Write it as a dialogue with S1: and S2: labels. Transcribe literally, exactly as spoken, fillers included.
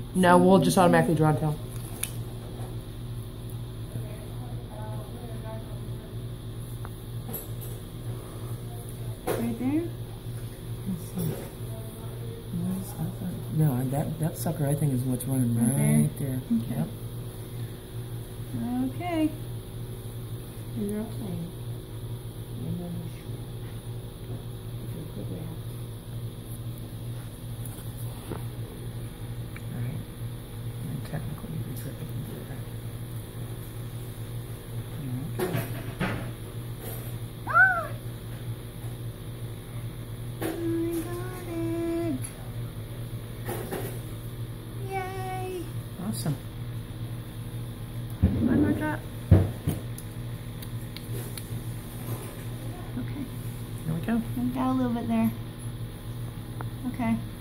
S1: No, we'll just automatically draw and tell.
S2: Right there?
S1: No, that, that sucker I think is what's running right, right there. there.
S2: Okay. Yep. Okay.
S3: And you're okay. And then you should. You can figure out.
S1: Alright. And technically you can trip it and do that. Okay.
S2: Ah! I got it. Yay.
S1: Awesome.
S2: One more drop. Okay.
S1: There we go.
S2: I got a little bit there. Okay.